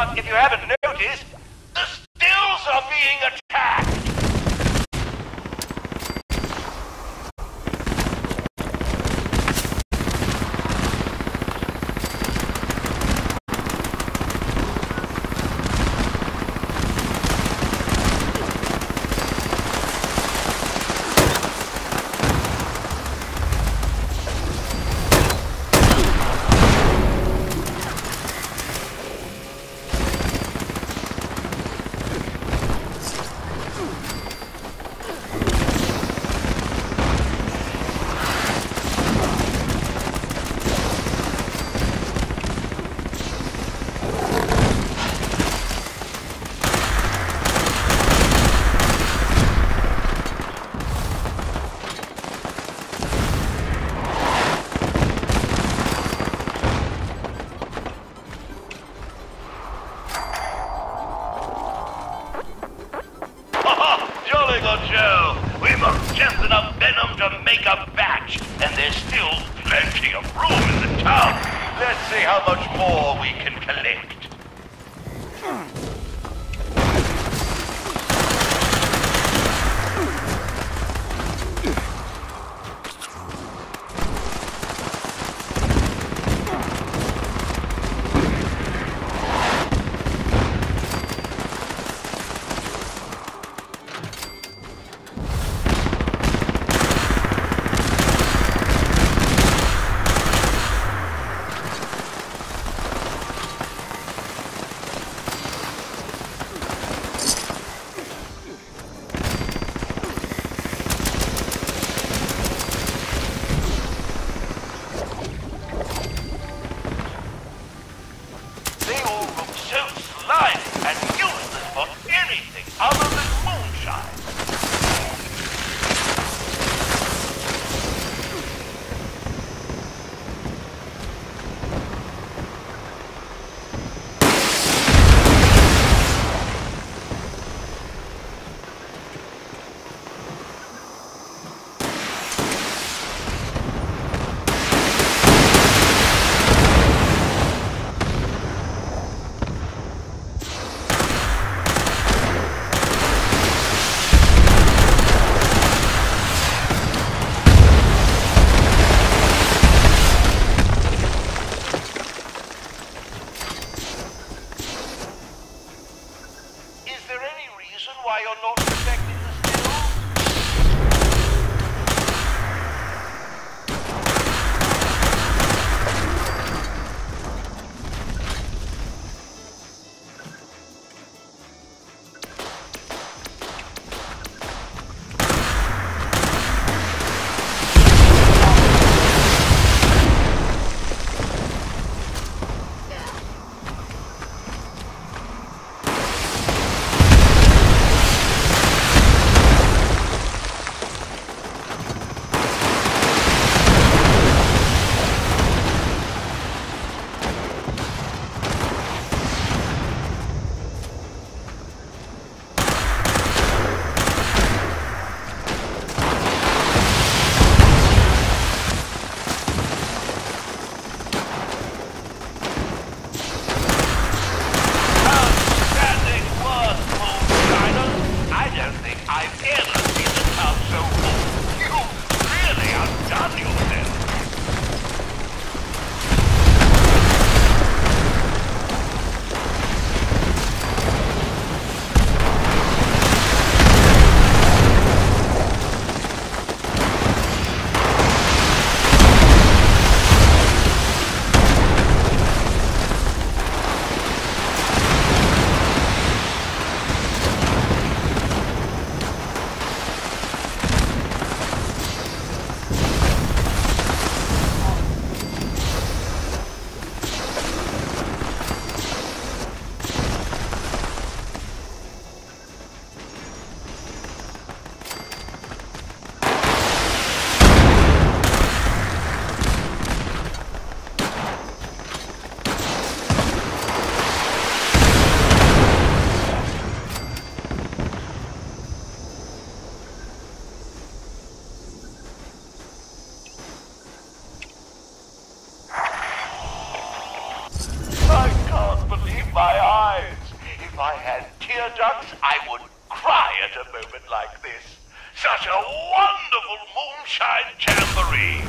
But if you haven't noticed, the stills are being attacked! We've got just enough venom to make a batch, and there's still plenty of room in the town. Let's see how much more we can collect. wonderful moonshine jamboree.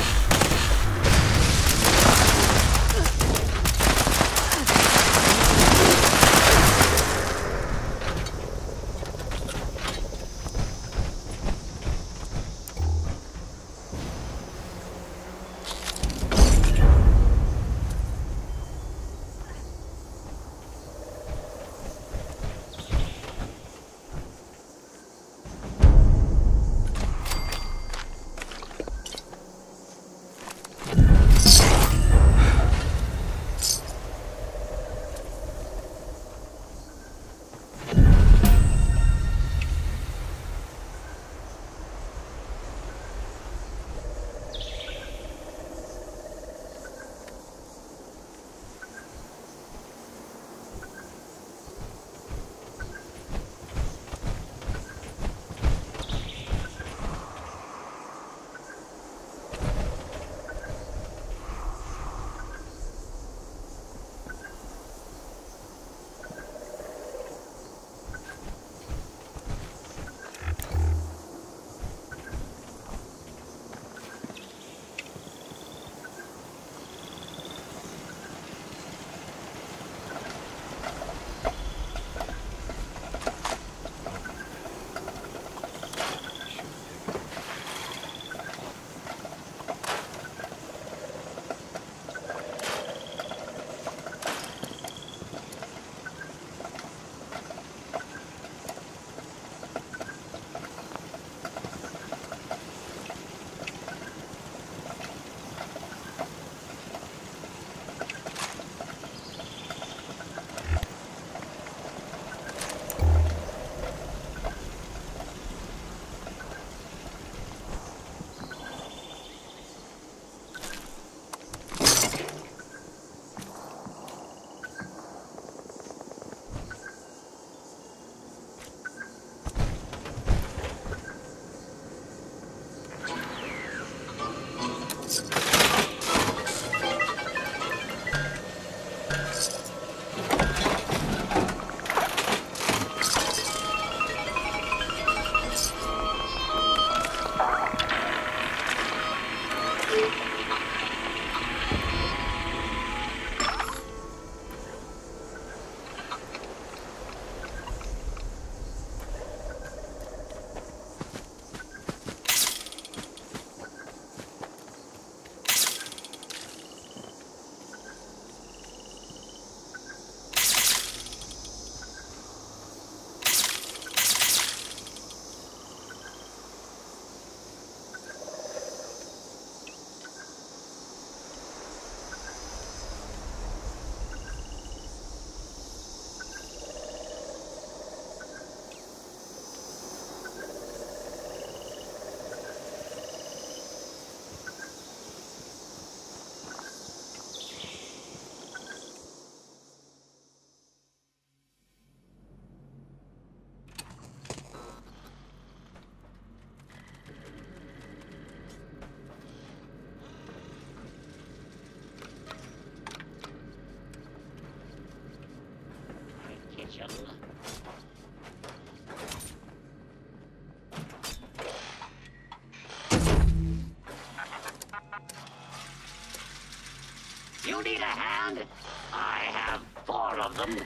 You need a hand? I have 4 of them.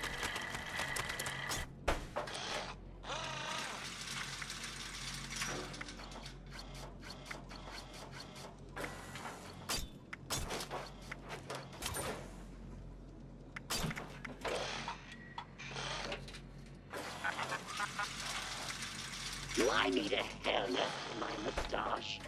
Do I need a hairnet for my mustache?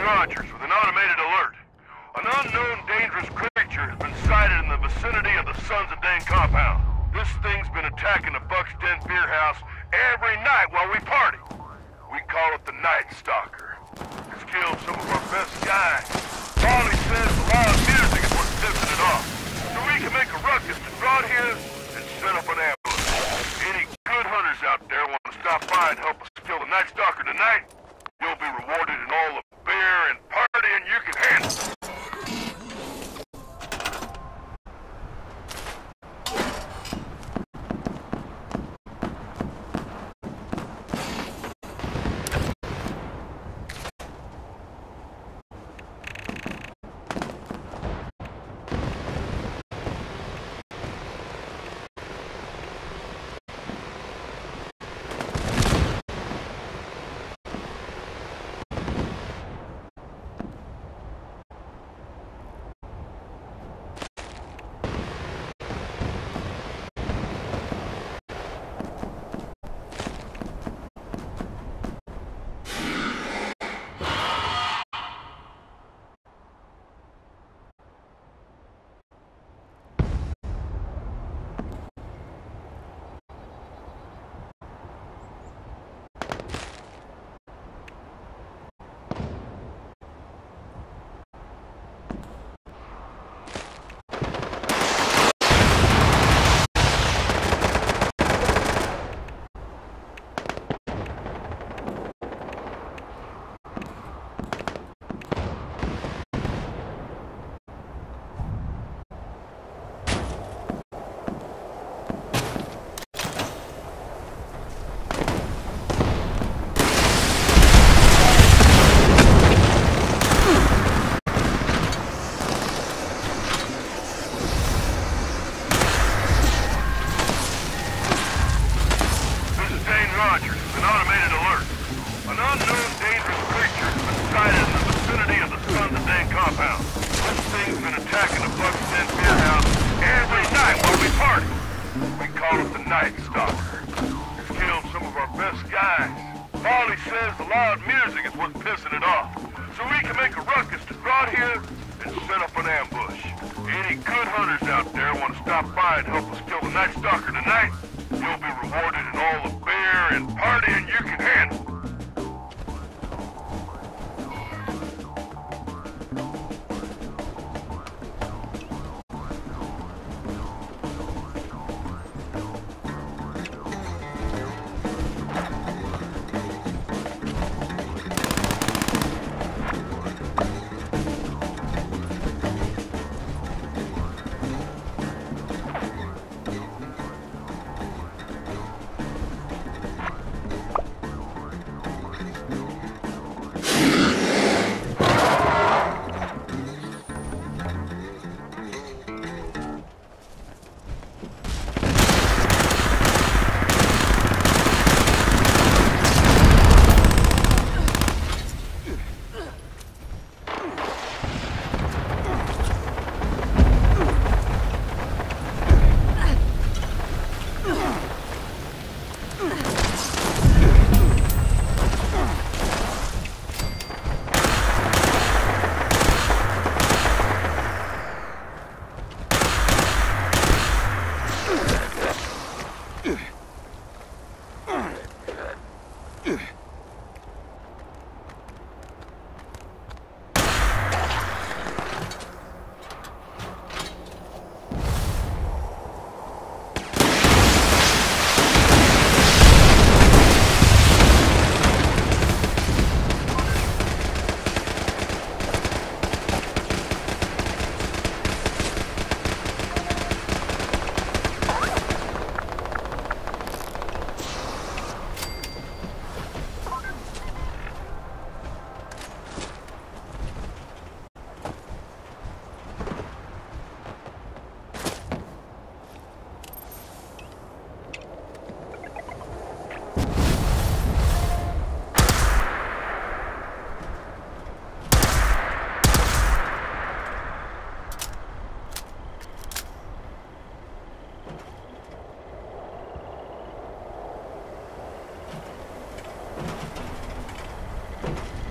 Rogers with an automated alert. An unknown dangerous creature has been sighted in the vicinity of the Sons of Dane compound. This thing's been attacking the Buck's Den beer house every night while we party. We call it the Night Stalker. It's killed some of our best guys. All he says the loud music is what's pissing it off. So we can make a ruckus to draw it here and set up an ambush. Any good hunters out there want to stop by and help us kill the Night Stalker tonight? You'll be rewarded in all the beer and partying you can handle.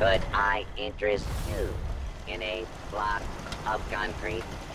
Could I interest you in a block of concrete?